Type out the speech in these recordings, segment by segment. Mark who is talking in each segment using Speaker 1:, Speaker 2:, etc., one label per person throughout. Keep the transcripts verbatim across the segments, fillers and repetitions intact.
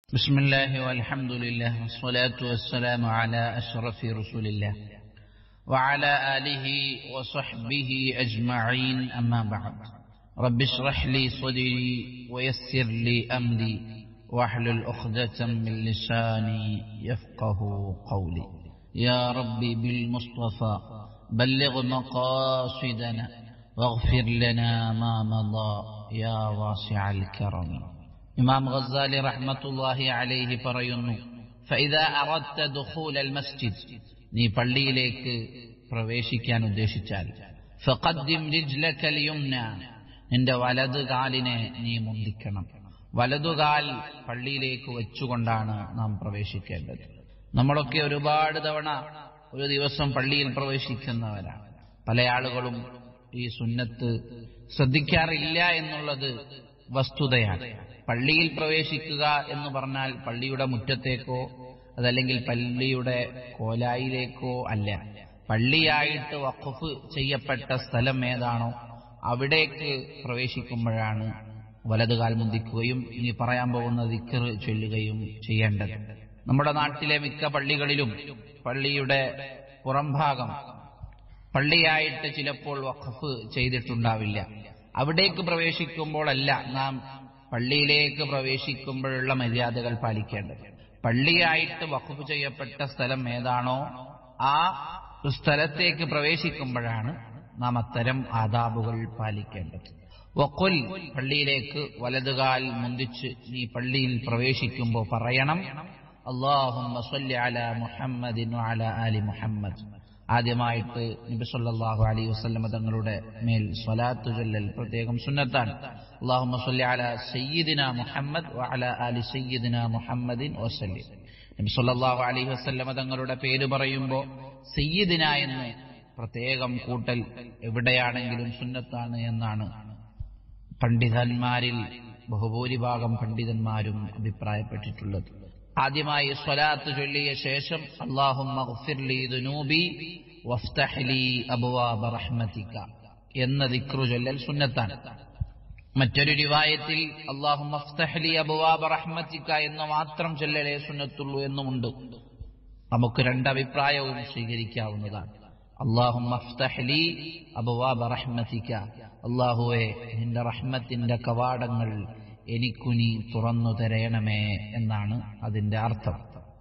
Speaker 1: بسم الله والحمد لله والصلاة والسلام على أشرف رسول الله وعلى آله وصحبه أجمعين أما بعد رب اشرح لي صدري ويسر لي أمري واحلل عقدة من لساني يفقه قولي يا ربي بالمصطفى بلغ مقاصدنا واغفر لنا ما مضى يا واسع الكرم. ഇമാം ഗസാലി റഹ്മത്തുള്ളാഹി അലൈഹി പറയുന്നു, ഫഇദാ അറദ്ത ദുഖൂലൽ മസ്ജിദ്, നീ പള്ളിയിലേക്ക് പ്രവേശിക്കാൻ ഉദ്ദേശിച്ചാൽ, ഫഖദ്ദിം റിജ്ലകൽ യുംന, നിന്റെ വലതുകാലിനെ നീ മുന്തിക്കണം. വലതുകാൽ പള്ളിയിലേക്ക് വെച്ചുകൊണ്ടാണ് നാം പ്രവേശിക്കേണ്ടത്. നമ്മളൊക്കെ ഒരുപാട് തവണ ഒരു ദിവസം പള്ളിയിൽ പ്രവേശിക്കുന്നവരാണ്. പല ആളുകളും ഈ സുന്നത്ത് ശ്രദ്ധിക്കാറില്ല എന്നുള്ളത് വസ്തുതയാണ്. പള്ളിയിൽ പ്രവേശിക്കുക എന്ന് പറഞ്ഞാൽ പള്ളിയുടെ മുറ്റത്തേക്കോ അതല്ലെങ്കിൽ പള്ളിയുടെ കോലായിലേക്കോ അല്ല. പള്ളിയായിട്ട് വഖഫ് ചെയ്യപ്പെട്ട സ്ഥലം ഏതാണോ അവിടേക്ക് പ്രവേശിക്കുമ്പോഴാണ് വലതുകാൽ മുന്തിക്കുകയും ഇനി പറയാൻ പോകുന്ന ദിക്ർ ചൊല്ലുകയും ചെയ്യേണ്ടത്. നമ്മുടെ നാട്ടിലെ മിക്ക പള്ളികളിലും പള്ളിയുടെ പുറംഭാഗം പള്ളിയായിട്ട് ചിലപ്പോൾ വഖഫ് ചെയ്തിട്ടുണ്ടാവില്ല. അവിടേക്ക് പ്രവേശിക്കുമ്പോഴല്ല നാം പള്ളിയിലേക്ക് പ്രവേശിക്കുമ്പോഴുള്ള മര്യാദകൾ പാലിക്കേണ്ടത്. പള്ളിയായിട്ട് വഖഫ് ചെയ്യപ്പെട്ട സ്ഥലം ഏതാണോ ആ സ്ഥലത്തേക്ക് പ്രവേശിക്കുമ്പോഴാണ് നാം അത്തരം ആദാബുകൾ പാലിക്കേണ്ടത്. വഖുൽ, പള്ളിയിലേക്ക് വലതുകാൽ മുന്തിച്ച് നീ പള്ളിയിൽ പ്രവേശിക്കുമ്പോൾ പറയണം, അല്ലാഹുമ്മ സ്വല്ലി അലാ മുഹമ്മദിൻ വഅലാ ആലി മുഹമ്മദ്. ആദ്യമായിട്ട് നബി സല്ലല്ലാഹു അലൈഹി വസല്ലം തങ്ങളുടെ മേൽ സ്വലാത്ത് ചൊല്ലൽ പ്രത്യേകം സുന്നത്താണ്. അല്ലാഹുമ്മ സ്വല്ലി അലാ സയ്യിദിനാ മുഹമ്മദ് വഅലാ ആലി സയ്യിദിനാ മുഹമ്മദിൻ വസല്ലം. നബി സല്ലല്ലാഹു അലൈഹി വസല്ലം തങ്ങളുടെ പേര് പറയുമ്പോൾ സയ്യിദിന എന്ന് പ്രത്യേകം കൂട്ടൽ എവിടെയാണെങ്കിലും സുന്നത്താണ് എന്നാണ് പണ്ഡിതന്മാരിൽ ബഹുഭൂരിഭാഗം പണ്ഡിതന്മാരും അഭിപ്രായപ്പെട്ടിട്ടുള്ളത്. ആദ്യമായി സ്വലാത്ത് ചൊല്ലിയ ശേഷം അല്ലാഹുമ്മ ഗ്ഫിർ ലീ ദുനൂബി വഫ്തഹ് ലീ അബ്വാബ റഹ്മതിക എന്ന ദിക്ർ ചൊല്ലൽ സുന്നത്താണ്. മറ്റൊരു റിവായത്തിൽ അല്ലാഹുമ്മ ഫ്തഹ് ലീ അബ്വാബ റഹ്മതിക എന്ന് മാത്രം ചൊല്ലലേ സുന്നത്തുള്ളൂ എന്നുമുണ്ട്. നമുക്ക് രണ്ടഭിപ്രായവും സ്വീകരിക്കാവുന്നതാണ്. അല്ലാഹുമ്മ ഫ്തഹ് ലീ അബ്വാബ റഹ്മതിക, അല്ലാഹുവേ നിന്റെ റഹ്മത്തിന്റെ കവാടങ്ങൾ എനിക്കു നീ തുറന്നു തരയണമേ എന്നാണ് അതിന്റെ അർത്ഥം.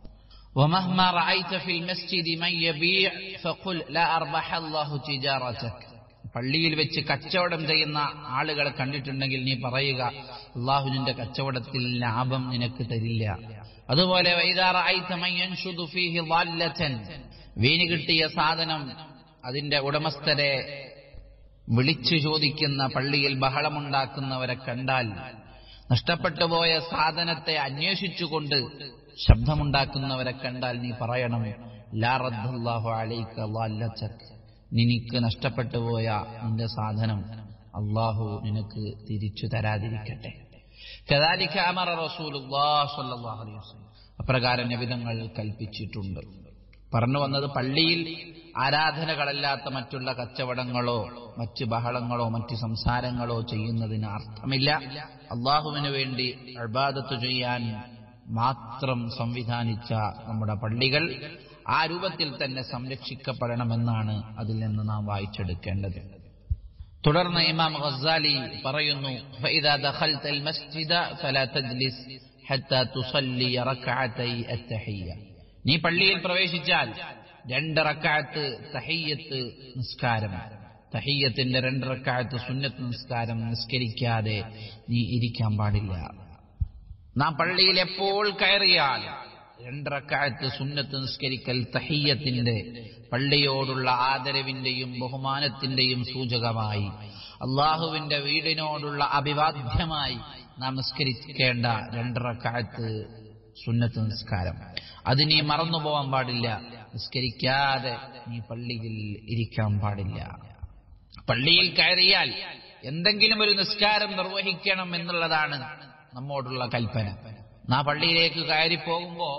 Speaker 1: വമഹ്മാ റഅയ്ത ഫിൽ മസ്ജിദി മൻ യബീഅ ഫഖുൽ ലാ അർബഹ അല്ലാഹു തിജാറതക. പള്ളിയിൽ വെച്ച് കച്ചവടം ചെയ്യുന്ന ആളുകളെ കണ്ടിട്ടുണ്ടെങ്കിൽ നീ പറയുക, അല്ലാഹു നിന്റെ കച്ചവടത്തിൽ ലാഭം നിനക്ക് തരില്ല. അതുപോലെ വഇദാ റഅയ്ത മൻ യൻഷുദു ഫീഹി ളല്ലതൻ, വീണ് കിട്ടിയ സാധനം അതിന്റെ ഉടമസ്ഥരെ വിളിച്ചു ചോദിക്കുന്ന, പള്ളിയിൽ ബഹളമുണ്ടാക്കുന്നവരെ കണ്ടാൽ, നഷ്ടപ്പെട്ടുപോയ സാധനത്തെ അന്വേഷിച്ചുകൊണ്ട് ശബ്ദമുണ്ടാക്കുന്നവരെ കണ്ടാൽ നീ പറയണം, ലാ റദ്ദല്ലാഹു അലൈക ളല്ലതക, നിനക്ക് നഷ്ടപ്പെട്ടുപോയ നിന്റെ സാധനം അല്ലാഹു നിനക്ക് തിരിച്ചു തരാതിരിക്കട്ടെ. കദാലിക അമറ റസൂലുള്ളാഹി സ്വല്ലല്ലാഹു അലൈഹി വസല്ലം, അപ്രകാരം നബി തങ്ങൾ കൽപ്പിച്ചിട്ടുണ്ട്. പറഞ്ഞു വന്നത്, പള്ളിയിൽ ആരാധനകളല്ലാത്ത മറ്റുള്ള കച്ചവടങ്ങളോ മറ്റ് ബഹളങ്ങളോ മറ്റ് സംസാരങ്ങളോ ചെയ്യുന്നതിന് അർത്ഥമില്ല. അള്ളാഹുവിന് വേണ്ടി ഇബാദത്ത് ചെയ്യാൻ മാത്രം സംവിധാനിച്ച നമ്മുടെ പള്ളികൾ ആ രൂപത്തിൽ തന്നെ സംരക്ഷിക്കപ്പെടണമെന്നാണ് അതിൽ നിന്ന് നാം വായിച്ചെടുക്കേണ്ടത്. തുടർന്ന് ഇമാം ഗസാലി പറയുന്നു, ഫഇദാ ദഖൽതൽ മസ്ജിദ ഫലാ തജ്ലിസ് ഹത്താ തുസല്ലി റക്അതൈ അത്തഹിയ്യ, നീ പള്ളിയിൽ പ്രവേശിച്ചാൽ രണ്ട് റക്അത്ത് തഹിയ്യത്ത് നിസ്കാരം, തഹിയ്യത്തിന്റെ രണ്ട് റക്അത്ത് സുന്നത്ത് നിസ്കാരം നിസ്കരിക്കാതെ നീ ഇരിക്കാൻ പാടില്ല. നാം പള്ളിയിൽ എപ്പോൾ കയറിയാൽ രണ്ട് റക്അത്ത് സുന്നത്ത് നിസ്കരിക്കൽ തഹിയ്യത്തിന്റെ, പള്ളിയോടുള്ള ആദരവിന്റെയും ബഹുമാനത്തിന്റെയും സൂചകമായി, അള്ളാഹുവിന്റെ വീടിനോടുള്ള അഭിവാദ്യമായി നാം നിസ്കരിക്കേണ്ട രണ്ട് റക്അത്ത് സുന്നത്ത് നിസ്കാരം. അത് നീ മറന്നുപോകാൻ പാടില്ല. നിസ്കരിക്കാതെ നീ പള്ളിയിൽ ഇരിക്കാൻ പാടില്ല. പള്ളിയിൽ കയറിയാൽ എന്തെങ്കിലും ഒരു നിസ്കാരം നിർവഹിക്കണം എന്നുള്ളതാണ് നമ്മോടുള്ള കൽപ്പന. നാം പള്ളിയിലേക്ക് കയറി പോകുമ്പോ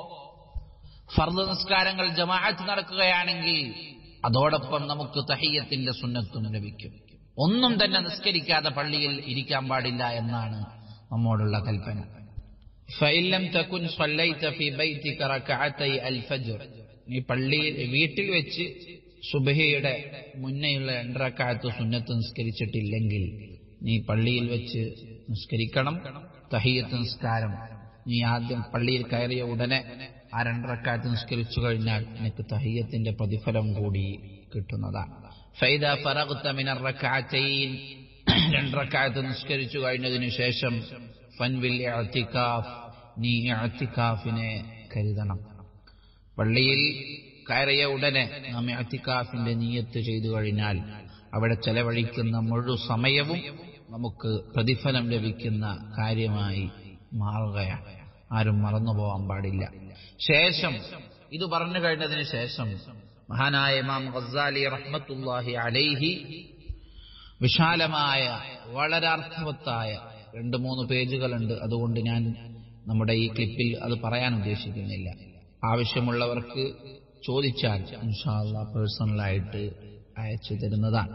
Speaker 1: ഫർദ് നിസ്കാരങ്ങൾ ജമാഅത്ത് നടക്കുകയാണെങ്കിൽ അതോടൊപ്പം നമുക്ക് തഹിയ്യത്തിന്റെ സുന്നത്തും ലഭിക്കും. ഒന്നും തന്നെ നിസ്കരിക്കാതെ പള്ളിയിൽ ഇരിക്കാൻ പാടില്ല എന്നാണ് നമ്മോടുള്ള കൽപ്പന. ഫഇല്ലം തകുൻ സ്വല്ലൈത ഫീ ബൈതിക റകഅതൈ അൽ ഫജ്ർ, നീ പള്ളിയിൽ വീട്ടിൽ വെച്ച് സുബ്ഹിയുടെ മുന്നേയുള്ള രണ്ട് റക്അത്ത് സുന്നത്ത് നിസ്കരിച്ചിട്ടില്ലെങ്കിൽ നീ പള്ളിയിൽ വെച്ച് നിസ്കരിക്കണം. തഹിയ്യത്ത് നിസ്കാരം നീ ആദ്യം പള്ളിയിൽ കയറിയ ഉടനെ ആ രണ്ട് റക്അത്ത് നിസ്കരിച്ചു കഴിഞ്ഞാൽ നിനക്ക് തഹിയ്യത്തിന്റെ പ്രതിഫലം കൂടി കിട്ടുന്നതാണ്. ഫൈദാ ഫറഗ്ത മിനർ റക്അതൈൻ, രണ്ട് റക്അത്ത് നിസ്കരിച്ചു കഴിഞ്ഞതിന് ശേഷം ഫൻവിൽ ഇഅ്തികാഫ്, നീ ഇഅ്തികാഫിനെ കരുതണം. പള്ളിയിൽ കയറിയ ഉടനെ നാം ഇഅ്തികാഫിന്റെ നിയ്യത്ത് ചെയ്തു കഴിഞ്ഞാൽ അവിടെ ചെലവഴിക്കുന്ന മുഴു സമയവും നമുക്ക് പ്രതിഫലം ലഭിക്കുന്ന കാര്യമായി മാറുകയാണ്. ആരും മറന്നുപോകാൻ പാടില്ല. ശേഷം ഇത് പറഞ്ഞു കഴിഞ്ഞതിന് ശേഷം മഹാനായ ഇമാം ഗസ്സാലി റഹ്മത്തുള്ളാഹി അലൈഹി വിശാലമായ വളരെ അർത്ഥവത്തായ രണ്ട് മൂന്ന് പേജുകളുണ്ട്. അതുകൊണ്ട് ഞാൻ നമ്മുടെ ഈ ക്ലിപ്പിൽ അത് പറയാൻ ഉദ്ദേശിക്കുന്നില്ല. ആവശ്യമുള്ളവർക്ക് ചോദിച്ചാൽ ഇൻഷാ അല്ലാഹ് പേഴ്സണലായിട്ട് അയച്ചു തരുന്നതാണ്.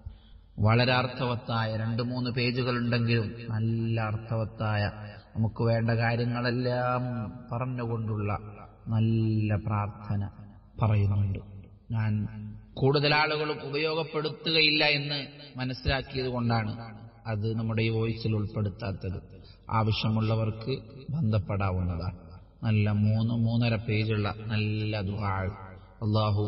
Speaker 1: വളരെ അർത്ഥവത്തായ രണ്ട് മൂന്ന് പേജുകളുണ്ടെങ്കിലും നല്ല അർത്ഥവത്തായ നമുക്ക് വേണ്ട കാര്യങ്ങളെല്ലാം പറഞ്ഞുകൊണ്ടുള്ള നല്ല പ്രാർത്ഥന പറയുന്നുണ്ട്. ഞാൻ കൂടുതൽ ആളുകളും ഉപയോഗപ്പെടുത്തുകയില്ല എന്ന് മനസ്സിലാക്കിയത് കൊണ്ടാണ് അത് നമ്മുടെ ഈ വോയിസിൽ ഉൾപ്പെടുത്താത്തത്. ആവശ്യമുള്ളവർക്ക് ബന്ധപ്പെടാവുന്നതാണ്. നല്ല മൂന്ന് മൂന്നര പേജുള്ള നല്ല ദുആ. അല്ലാഹു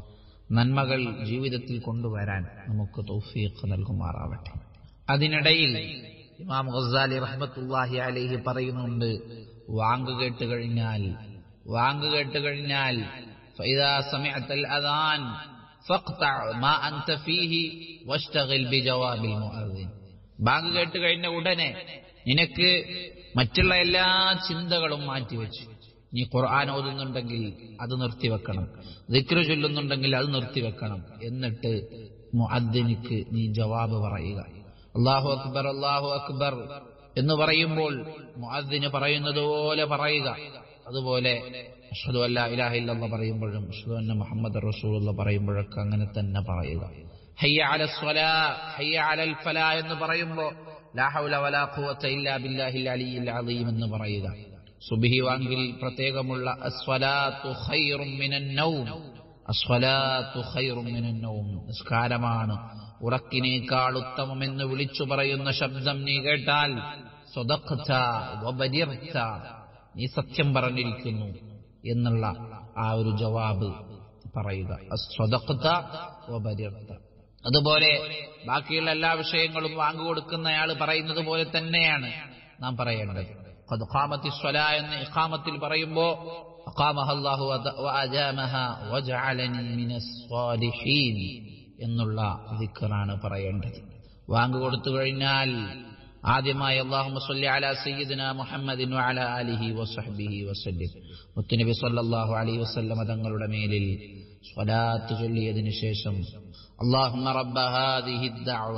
Speaker 1: നന്മകൾ ജീവിതത്തിൽ കൊണ്ടുവരാൻ നമുക്ക് തൗഫീഖ് നൽകുമാറാവട്ടെ. അതിനിടയിൽ ഇമാം ഗസ്സാലി റഹ്മത്തുള്ളാഹി അലൈഹി പറയുന്നുണ്ട്, വാങ്ക് കേട്ട് കഴിഞ്ഞാൽ വാങ്ക് കേട്ട് കഴിഞ്ഞാൽ ഫഇദാ സമിഅതൽ അദാൻ ഫഖ്തഅ മാ അൻത ഫീഹി വഷ്തഗിൽ ബിജവാബിൽ മുഅദ്ദിൻ. ബാങ്ക് കേട്ട് കഴിഞ്ഞ ഉടനെ നിനക്ക് മറ്റുള്ള എല്ലാ ചിന്തകളും മാറ്റിവെച്ചു. നീ ഖുർആൻ ഓതുന്നുണ്ടെങ്കിൽ അത് നിർത്തിവെക്കണം, ദിക്ർ ചൊല്ലുന്നുണ്ടെങ്കിൽ അത് നിർത്തിവെക്കണം. എന്നിട്ട് മുഅദ്ദിനിക്ക് നീ ജവാബ് പറയുക. അല്ലാഹു അക്ബർ അല്ലാഹു അക്ബർ എന്ന് പറയുമ്പോൾ മുഅദ്ദിന് പറയുന്നത് പോലെ പറയുക. അതുപോലെ അഷ്ഹദു അല്ലാ ഇലാഹ ഇല്ലല്ലാഹ് പറയുമ്പോഴും അഷ്ഹദു അന്ന മുഹമ്മദർ റസൂലുള്ളാഹ് പറയുമ്പോഴൊക്കെ അങ്ങനെ തന്നെ പറയുക. ഹയ്യ അലസ് സ്വലാ ഹയ്യ അലൽ ഫലാ എന്ന് പറയുമ്പോൾ ലാ ഹൗല വലാ ഖുവത ഇല്ലാ ബില്ലാഹിൽ അലിയിൽ അളീം എന്ന് പറയുക. സുബ്ഹി വാങ്കിൽ പ്രത്യേകമുള്ള അസ്വലാത്തു ഖൈറും മിനൻ നൗം, അസ്വലാത്തു ഖൈറും മിനൻ നൗം, നിസ്കാരമാണ് ഉറക്കിനേക്കാൾ ഉത്തമമെന്ന് വിളിച്ചു പറയുന്ന ശബ്ദം നീ കേട്ടാൽ സ്വദഖ്ത വബരിർത, നീ സത്യം പറഞ്ഞിരിക്കുന്നു എന്നുള്ള ആ ഒരു ജവാബ് പറയുക. സ്വദഖ്ത വബരിർത. അതുപോലെ ബാക്കിയുള്ള എല്ലാ വിഷയങ്ങളും വാങ്ങു കൊടുക്കുന്നയാൾ പറയുന്നത് പോലെ തന്നെയാണ് നാം പറയേണ്ടത്. ഖദ് ഖാമത്തിസ് സ്വലാ എന്ന് ഇഖാമത്തിൽ പറയുമ്പോൾ അഖാമഹ അല്ലാഹു വഅജാമഹ വജഅലനി മിനസ് സ്വാലിഹീൻ എന്നുള്ള ദിക്റാണ് പറയേണ്ടത്. വാങ്ങു കൊടുത്തു കഴിഞ്ഞാൽ ആദ്യമായി അല്ലാഹുമ്മ സ്വല്ലി അലാ സയ്യിദിനാ മുഹമ്മദിൻ വഅലാ ആലിഹി വസഹ്ബിഹി വസല്ലം, മുത്തുനബി സ്വല്ലല്ലാഹു അലൈഹി വസല്ലം തങ്ങളുടെ മേലിൽ സ്വലാത്ത് ചൊല്ലിയതിനു ശേഷം അല്ലാഹുമ്മ റബ്ബ ഹാദിഹി ദഅവ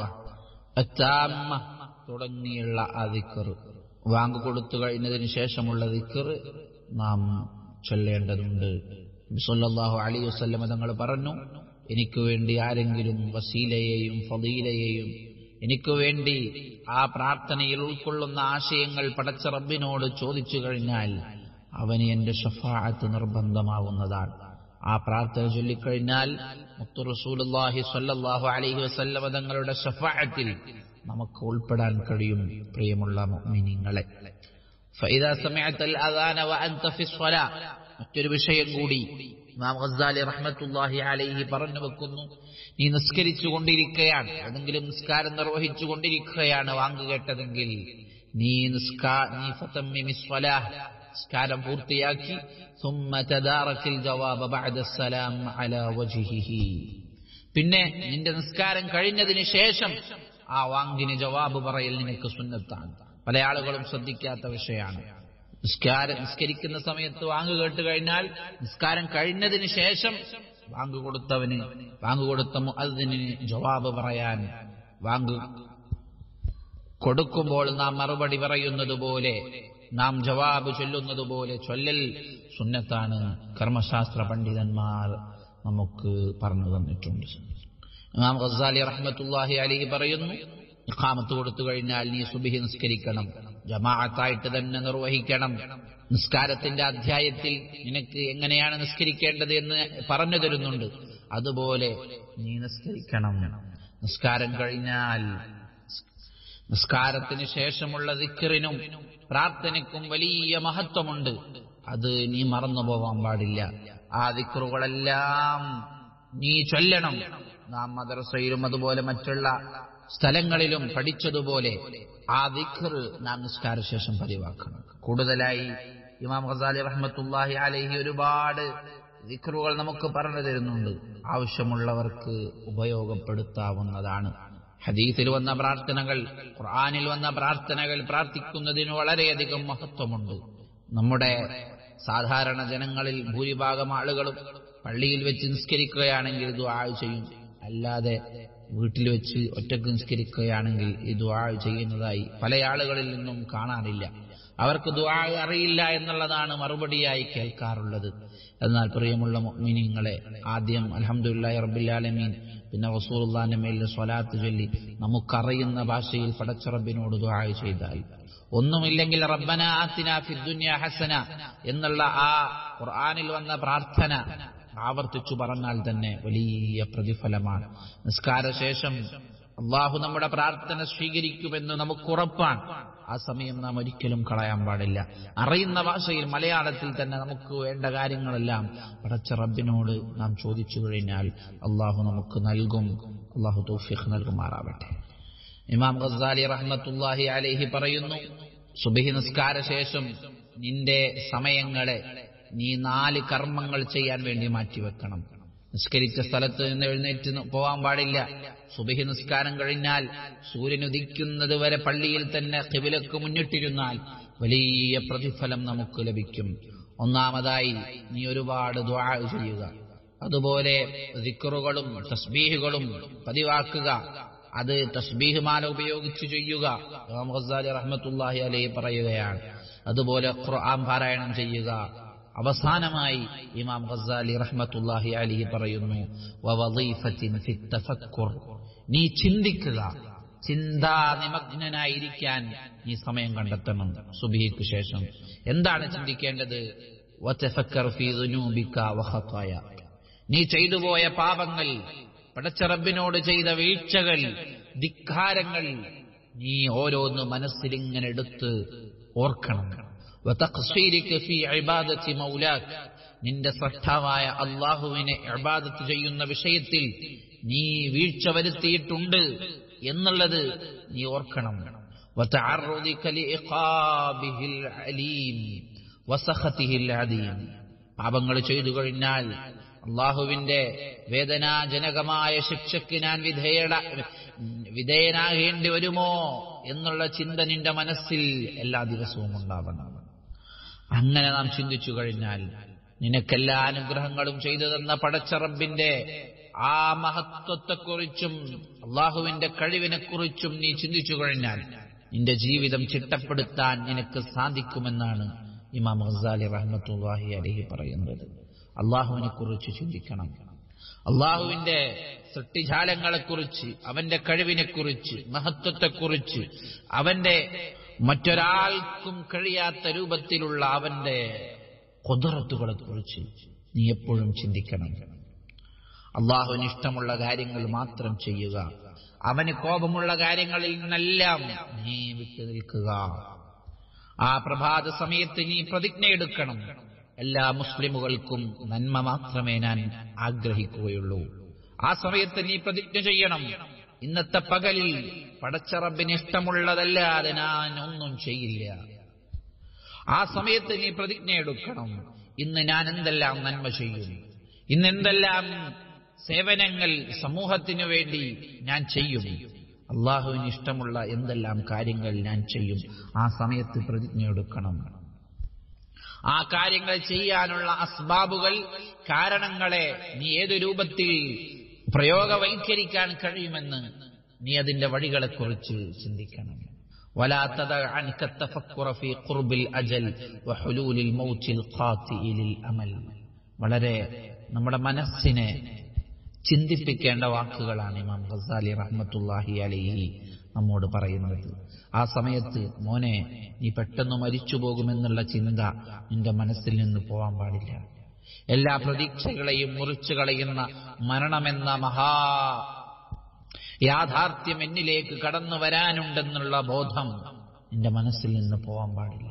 Speaker 1: അത്താമ്മ തുടങ്ങിയുള്ള ആ ദിക്ർ, വാങ്ങു കൊടുത്തു കഴിഞ്ഞതിന് ശേഷമുള്ള ദിക്ർ നാം ചൊല്ലേണ്ടതുണ്ട്. നബി സല്ലല്ലാഹു അലൈഹി വസല്ലം തങ്ങൾ പറഞ്ഞു, എനിക്ക് വേണ്ടി ആരെങ്കിലും വസീലയെയും ഫളീലയെയും എനിക്ക് വേണ്ടി ആ പ്രാർത്ഥനയിൽ ഉൾക്കൊള്ളുന്ന ആശയങ്ങൾ പടച്ച റബ്ബിനോട് ചോദിച്ചു കഴിഞ്ഞാൽ അവന് എന്റെ ശഫാഅത്ത് നിർബന്ധമാവുന്നതാണ്. ആ പ്രാർത്ഥന ചൊല്ലിക്കഴിഞ്ഞാൽ മുത്തു റസൂലുള്ളാഹി സ്വല്ലല്ലാഹു അലൈഹി വസല്ലം തങ്ങളുടെ ശഫാഅത്തിൽ നമുക്ക് ഉൾപ്പെടാൻ കഴിയും. പ്രിയമുള്ള മുഅ്മിനീങ്ങളെ, ഫഇദാ സമിഅതൽ അദാന വഅൻത ഫിസ്സലാ, മറ്റൊരു വിഷയം കൂടി ഇമാം ഗസ്സാലി റഹ്മത്തുള്ളാഹി അലൈഹി പറഞ്ഞു വെക്കുന്നു. നീ നിസ്കരിച്ചു കൊണ്ടിരിക്കുകയാണ്, ഏതെങ്കിലും നിസ്കാരം നിർവഹിച്ചു കൊണ്ടിരിക്കുകയാണ് വാങ്ക് കേട്ടതെങ്കിൽ നീ നിസ്കാ നീ ഫതമ്മിമിസ് സ്വലാഹ്, നിസ്കാരം പൂർത്തിയാക്കി ثم تدارك الجواب بعد السلام على وجهه, പിന്നെ നിന്റെ നിസ്കാരം കഴിഞ്ഞതിന് ശേഷം ആ വാങ്കിന് ജവാബ് പറയൽ നിനക്ക് സുന്നത്താണ്. പല ആളുകളും ശ്രദ്ധിക്കാത്ത വിഷയമാണ്. നിസ്കാരം നിസ്കരിക്കുന്ന സമയത്ത് വാങ്ക് കേട്ട് കഴിഞ്ഞാൽ നിസ്കാരം കഴിഞ്ഞതിന് ശേഷം വാങ്ക് കൊടുത്തവന് വാങ്ക് കൊടുത്ത മുഅദ്ദിന് ജവാബ് പറയാൻ, വാങ്ക് കൊടുക്കുമ്പോൾ നാം മറുപടി പറയുന്നത് പോലെ, നാം ജവാബ് ചൊല്ലുന്നത് പോലെ ചൊല്ലൽ സുന്നത്താണ്. കർമ്മശാസ്ത്ര പണ്ഡിതന്മാർ നമുക്ക് പറഞ്ഞു തന്നിട്ടുണ്ട്. ഇമാം ഗസ്സാലി റഹ്മത്തുള്ളാഹി അലൈഹി പറയുന്നു, ഇഖാമത്ത് കൊടുത്തു കഴിഞ്ഞാൽ നീ സുബ്ഹി നിസ്കരിക്കണം. ജമാഅത്തായിട്ട് തന്നെ നിർവഹിക്കണം. നിസ്കാരത്തിന്റെ അധ്യായത്തിൽ നിനക്ക് എങ്ങനെയാണ് നിസ്കരിക്കേണ്ടത് എന്ന് പറഞ്ഞു തരുന്നുണ്ട്. അതുപോലെ നീ നിസ്കരിക്കണം. നിസ്കാരം കഴിഞ്ഞാൽ നിസ്കാരത്തിന് ശേഷമുള്ള ദിക്റിനും പ്രാർത്ഥനയ്ക്കും വലിയ മഹത്വമുണ്ട്. അത് നീ മറന്നു പോവാൻ പാടില്ല. ആ ദിക്റുകളെല്ലാം നീ ചൊല്ലണം. നാം മദ്രസയിലും അതുപോലെ മറ്റുള്ള സ്ഥലങ്ങളിലും പഠിച്ചതുപോലെ ആ ദിക്ർ നാം നിസ്കാര ശേഷം പതിവാക്കണം. കൂടുതലായി ഇമാം ഗസാലി റഹ്മത്തുള്ളാഹി അലൈഹി ഒരുപാട് ദിക്റുകൾ നമുക്ക് പറഞ്ഞു തരുന്നുണ്ട്. ആവശ്യമുള്ളവർക്ക് ഉപയോഗപ്പെടുത്താവുന്നതാണ്. ഹദീസിൽ വന്ന പ്രാർത്ഥനകൾ, ഖുർആനിൽ വന്ന പ്രാർത്ഥനകൾ പ്രാർത്ഥിക്കുന്നതിന് വളരെയധികം മഹത്വമുണ്ട്. നമ്മുടെ സാധാരണ ജനങ്ങളിൽ ഭൂരിഭാഗം ആളുകളും പള്ളിയിൽ വെച്ച് നിസ്കരിക്കുകയാണെങ്കിൽ ദുആ ചെയ്യും. അല്ലാതെ വീട്ടിൽ വെച്ച് ഒറ്റക്ക് നിസ്കരിക്കുകയാണെങ്കിൽ ഈ ദുആ ചെയ്യുന്നതായി പല ആളുകളിൽ നിന്നും കാണാനില്ല. അവർക്ക് ദുആ അറിയില്ല എന്നുള്ളതാണ് മറുപടിയായി കേൾക്കാറുള്ളത്. എന്നാൽ പ്രിയമുള്ള മുഅ്മിനീങ്ങളെ, ആദ്യം അൽഹംദുലില്ലാഹി റബ്ബിൽ ആലമീൻ, പിന്നെ റസൂലുള്ളാഹിന്റെ മേൽ സ്വലാത്ത് ചൊല്ലി നമുക്കറിയുന്ന ഭാഷയിൽ പടച്ച റബ്ബിനോട് ദുആ ചെയ്താൽ, ഒന്നുമില്ലെങ്കിൽ റബ്ബനാ ആതിനാ ഫിദ്ദുനിയ ഹസന എന്നുള്ള ആ ഖുർആനിൽ വന്ന പ്രാർത്ഥന ആവർത്തിച്ചു പറഞ്ഞാൽ തന്നെ വലിയ പ്രതിഫലമാണ്. നിസ്കാര ശേഷം അല്ലാഹു നമ്മുടെ പ്രാർത്ഥന സ്വീകരിക്കുമെന്ന് നമുക്ക് ഉറപ്പാണ്. ആ സമയം നാം ഒരിക്കലും കളയാൻ പാടില്ല. അറിയുന്ന ഭാഷയിൽ മലയാളത്തിൽ തന്നെ നമുക്ക് വേണ്ട കാര്യങ്ങളെല്ലാം പടച്ച റബ്ബിനോട് നാം ചോദിച്ചു കഴിഞ്ഞാൽ അല്ലാഹു നമുക്ക് നൽകും. അല്ലാഹു തൗഫീഖ് നൽകുമാറാവട്ടെ. ഇമാം ഗസാലി റഹ്മത്തുള്ളാഹി അലൈഹി പറയുന്നു, സുബ്ഹി നിസ്കാര ശേഷം നിന്റെ സമയങ്ങളെ നീ നാല് കർമ്മങ്ങൾ ചെയ്യാൻ വേണ്ടി മാറ്റിവെക്കണം. നിസ്കരിച്ച സ്ഥലത്ത് നിന്ന് എഴുന്നേറ്റ് പോവാൻ പാടില്ല. സുബ്ഹി നിസ്കാരം കഴിഞ്ഞാൽ സൂര്യൻ ഉദിക്കുന്നത് വരെ പള്ളിയിൽ തന്നെ ഖിബിലക്ക് മുന്നിട്ടിരുന്നാൽ വലിയ പ്രതിഫലം നമുക്ക് ലഭിക്കും. ഒന്നാമതായി നീ ഒരുപാട് ദുആ ചെയ്യുക. അതുപോലെ ദിക്റുകളും തസ്ബീഹുകളും പതിവാക്കുക. അത് തസ്ബീഹ് മാല ഉപയോഗിച്ച് ചെയ്യുക. ഇമാം ഗസാലി റഹ്മത്തുള്ളാഹി അലൈഹി പറയുകയാണ്. അതുപോലെ ഖുർആൻ പാരായണം ചെയ്യുക. അവസാനമായി ഇമാം ഗസാലി റഹ്മത്തുള്ളാഹി അലൈഹി പറയുന്നു, വവളീഫത്തിൻ ഫിത് തഫക്കുർ, നീ ചിന്തിക്കുക. ചിന്താ നിമഗ്നനായിരിക്കാൻ നീ സമയം കണ്ടെത്തണം. സുബ്ഹിക്ക് ശേഷം എന്താണ് ചിന്തിക്കേണ്ടത്? വതഫക്കർ ഫീ ദുനൂബിക വഖതായ, നീ ചെയ്തുപോയ പാപങ്ങൾ, പടച്ച റബ്ബിനോട് ചെയ്ത വീഴ്ചകൾ, ധിക്കാരങ്ങൾ, നീ ഓരോന്ന് മനസ്സിലിങ്ങനെ എടുത്ത് ഓർക്കണം. വതഖ്സീരിക ഫീ ഇബാദത്തി മൗലാക്, നിന്റെ സൃഷ്ടാവായ അല്ലാഹുവിനെ ഇബാദത്ത് ചെയ്യുന്ന വിഷയത്തിൽ നീ വീഴ്ച വരുത്തിയിട്ടുണ്ട് എന്നുള്ളത് നീ ഓർക്കണം. വതഅർറുദിക ലിഇഖാബിഹിൽ അലീം വസഖതിഹിൽ അദീം, പാപങ്ങൾ ചെയ്തു കഴിഞ്ഞാൽ അല്ലാഹുവിന്റെ വേദനാജനകമായ ശിക്ഷയ്ക്ക് ഞാൻ വിധേയട വിധേയനാകേണ്ടി വരുമോ എന്നുള്ള ചിന്ത നിന്റെ മനസ്സിൽ എല്ലാ ദിവസവും ഉണ്ടാവണം. അങ്ങനെ നാം ചിന്തിച്ചു കഴിഞ്ഞാൽ നിനക്കെല്ലാ അനുഗ്രഹങ്ങളും ചെയ്തു തന്ന പടച്ച റബ്ബിന്റെ ആ മഹത്വത്തെക്കുറിച്ചും അള്ളാഹുവിന്റെ കഴിവിനെക്കുറിച്ചും നീ ചിന്തിച്ചു കഴിഞ്ഞാൽ നിന്റെ ജീവിതം ചിട്ടപ്പെടുത്താൻ നിനക്ക് സാധിക്കുമെന്നാണ് ഇമാം ഗസാലി റഹ്മത്തുള്ളാഹി അലൈഹി പറയുന്നത്. അള്ളാഹുവിനെ കുറിച്ച് ചിന്തിക്കണം. അള്ളാഹുവിന്റെ സൃഷ്ടിജാലങ്ങളെക്കുറിച്ച്, അവന്റെ കഴിവിനെക്കുറിച്ച്, മഹത്വത്തെക്കുറിച്ച്, അവന്റെ മറ്റൊരാൾക്കും കഴിയാത്ത രൂപത്തിലുള്ള അവന്റെ ഖുദ്റത്തുകളെ കുറിച്ച് നീ എപ്പോഴും ചിന്തിക്കണം. അള്ളാഹുവിന് ഇഷ്ടമുള്ള കാര്യങ്ങൾ മാത്രം ചെയ്യുക. അവന് കോപമുള്ള കാര്യങ്ങളിൽ നിന്നെല്ലാം നീ വിട്ടു നിൽക്കുക. ആ പ്രഭാത സമയത്ത് നീ പ്രതിജ്ഞയെടുക്കണം, എല്ലാ മുസ്ലിമുകൾക്കും നന്മ മാത്രമേ ഞാൻ ആഗ്രഹിക്കുകയുള്ളൂ. ആ സമയത്ത് നീ പ്രതിജ്ഞ ചെയ്യണം, ഇന്നത്തെ പകലിൽ പടച്ച റബ്ബിന് ഇഷ്ടമുള്ളതല്ലാതെ ഞാൻ ഒന്നും ചെയ്യില്ല. ആ സമയത്ത് നീ പ്രതിജ്ഞയെടുക്കണം, ഇന്ന് ഞാൻ എന്തെല്ലാം നന്മ ചെയ്യും, ഇന്ന് എന്തെല്ലാം സേവനങ്ങൾ സമൂഹത്തിനു വേണ്ടി ഞാൻ ചെയ്യും, അള്ളാഹുവിന് ഇഷ്ടമുള്ള എന്തെല്ലാം കാര്യങ്ങൾ ഞാൻ ചെയ്യും. ആ സമയത്ത് പ്രതിജ്ഞയെടുക്കണം. ആ കാര്യങ്ങൾ ചെയ്യാനുള്ള അസ്ബാബുകൾ, കാരണങ്ങളെ നീ ഏതു രൂപത്തിൽ പ്രയോഗവൽക്കരിക്കാൻ കഴിയുമെന്ന് നീ അതിന്റെ വഴികളെക്കുറിച്ച് ചിന്തിക്കണം. ولا تدع عنك التفكر في قرب الأجل وحلول الموت القاطع للأمل. വളരെ നമ്മുടെ മനസ്സിനെ ചിന്തിപ്പിക്കേണ്ട വാക്കുകളാണ് ഇമാം ഗസാലി റഹ്മത്തുള്ളാഹി അലൈഹി നമ്മോട് പറയുന്നത്. ആ സമയത്ത് മോനെ, നീ പെട്ടെന്ന് മരിച്ചു പോകുമെന്നുള്ള ചിന്ത നിന്റെ മനസ്സിൽ നിന്ന് പോകാൻ പാടില്ല. എല്ലാ പ്രതീക്ഷകളെയും മുറിച്ചു കളയുന്ന മരണമെന്ന മഹാ യാഥാർത്ഥ്യം എന്നിലേക്ക് കടന്നു വരാനുണ്ടെന്നുള്ള ബോധം നിന്റെ മനസ്സിൽ നിന്ന് പോകാൻ പാടില്ല.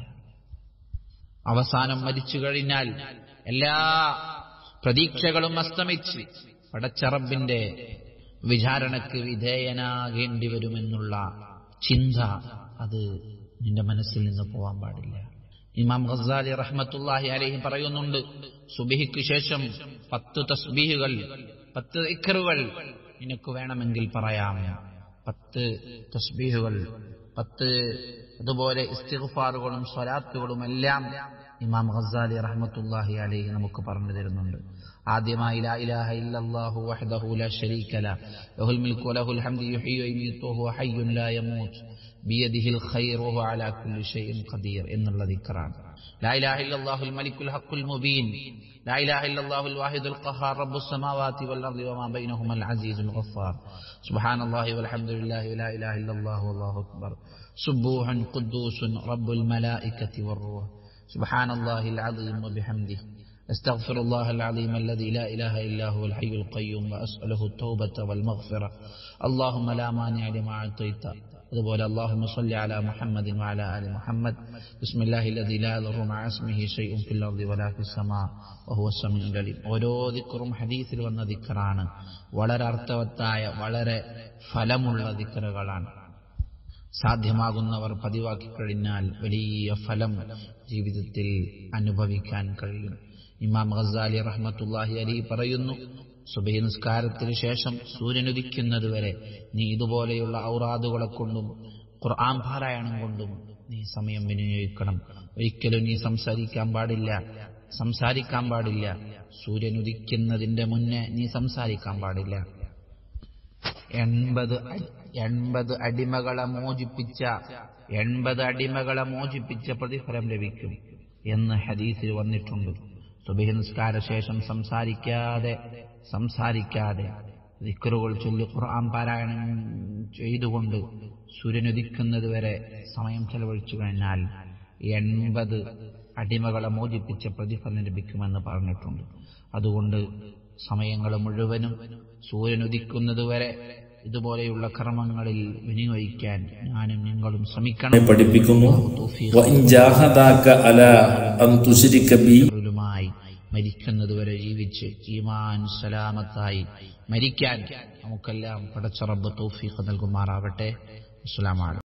Speaker 1: അവസാനം മരിച്ചു കഴിഞ്ഞാൽ എല്ലാ പ്രതീക്ഷകളും അസ്തമിച്ച് പടച്ച റബ്ബിന്റെ വിചാരണക്ക് വിധേയനാകേണ്ടി വരുമെന്നുള്ള ചിന്ത അത് നിന്റെ മനസ്സിൽ നിന്ന് പോകാൻ പാടില്ല. ഇമാം ഗസാലി റഹ്മത്തുള്ളാഹി അലൈഹി പറയുന്നുണ്ട്, സുബ്ഹിക്ക് ശേഷം പത്ത് തസ്ബീഹുകൾ, പത്ത് ദിക്റുകൾ നിനക്ക് വേണമെങ്കിൽ പറയാം. പത്ത് തസ്ബീഹുകൾ, പത്ത് അതുപോലെ ഇസ്തിഗ്ഫാറുകളും സ്വലാത്തുകളും എല്ലാം ഇമാം ഗസാലി റഹ്മത്തുള്ളാഹി അലൈഹി നമുക്ക് പറഞ്ഞു തരുന്നുണ്ട്. ആദ്യമായി ലാ ഇലാഹ ഇല്ലല്ലാഹു വഹ്ദഹു ലാ ശരീക ലഹു ലഹുൽ മുൽക്കു വലഹുൽ ഹംദു യുഹ്യി വയുമീതു വഹുവ ഹയ്യുൻ ലാ യമൂത് ബിയദിഹിൽ ഖൈർ വഹുവ അലാ കുല്ലി ഷൈഇൻ ഖദീർ എന്നുള്ള ദിക്റാണ്. ലാ ഇലാഹ ഇല്ലല്ലാഹുൽ മലിക്കുൽ ഹഖുൽ മുബീൻ ലാ ഇലാഹ ഇല്ലല്ലാഹുൽ വാഹിദുൽ ഖഹാർ റബ്ബുസ് സമാവാതി വൽ അർളി വമാ ബൈനഹുമൽ അസീസുൽ ഗഫാർ സുബ്ഹാനല്ലാഹി വൽഹംദുലില്ലാഹി വലാ ഇലാഹ ഇല്ലല്ലാഹു വല്ലാഹു അക്ബർ സുബ്ബൂഹൻ ഖുദ്ദൂസുൻ റബ്ബുൽ മലായികതി വർ-റൂഹ് സുബ്ഹാനല്ലാഹിൽ അസീം വബിഹംദിഹി أستغفر الله العظيم الذي لا إله إلا هو الحي القيوم وأسأله التوبة والمغفرة اللهم لا مانع لما أعطيت അതുപോലെ اللهم صل على محمد وعلى آل محمد بسم الله الذي لا يضر مع اسمه شيء في الأرض ولا في السماء وهو السميع العليم. ഓരോ ദിക്റും ഹദീസിൽ വന്ന ദിക്റാണ്. വളരെ അർത്ഥവത്തായ വളരെ ഫലമുള്ള ദിക്റുകളാണ്. സാധ്യമാകുന്നവർ പതിവാക്കി കഴിഞ്ഞാൽ വലിയ ഫലം ജീവിതത്തിൽ അനുഭവിക്കാൻ കഴിയും. ഇമാം ഗസാലി റഹ്മത്തുള്ളാഹി അലൈഹി പറയുന്നു, സുബഹി നിസ്കാരത്തിന് ശേഷം സൂര്യനുദിക്കുന്നത് വരെ നീ ഇതുപോലെയുള്ള ഔറാദുകളെ കൊണ്ടും ഖുർആൻ പാരായണം കൊണ്ടും നീ സമയം വിനിയോഗിക്കണം. ഒരിക്കലും നീ സംസാരിക്കാൻ പാടില്ല സംസാരിക്കാൻ പാടില്ല സൂര്യനുദിക്കുന്നതിന്റെ മുന്നേ നീ സംസാരിക്കാൻ പാടില്ല. എൺപത് എൺപത് അടിമകളെ മോചിപ്പിച്ച എൺപത് അടിമകളെ മോചിപ്പിച്ച പ്രതിഫലം ലഭിക്കും എന്ന് ഹദീസിൽ വന്നിട്ടുണ്ട്. സുബഹി നിസ്കാര ശേഷം സംസാരിക്കാതെ സംസാരിക്കാതെ ദിക്റുകൾ ചൊല്ലി ഖുർആൻ പാരായണം ചെയ്തുകൊണ്ട് സൂര്യനുദിക്കുന്നത് വരെ സമയം ചെലവഴിച്ചു കഴിഞ്ഞാൽ എൺപത് അടിമകളെ മോചിപ്പിച്ച പ്രതിഫലം ലഭിക്കുമെന്ന് പറഞ്ഞിട്ടുണ്ട്. അതുകൊണ്ട് സമയങ്ങൾ മുഴുവനും സൂര്യനുദിക്കുന്നതുവരെ ഇതുപോലെയുള്ള കർമ്മങ്ങളിൽ വിനിയോഗിക്കാൻ ഞാനും നിങ്ങളും ശ്രമിക്കണം.
Speaker 2: പഠിപ്പിക്കുന്നു
Speaker 1: മരിക്കുന്നതുവരെ ജീവിച്ച് ഈമാൻ സലാമത്തായി മരിക്കാൻ നമുക്കെല്ലാം പടച്ച റബ്ബ് തൗഫീഖ് നൽകുമാറാവട്ടെ. അസ്സലാമു അലൈക്കും.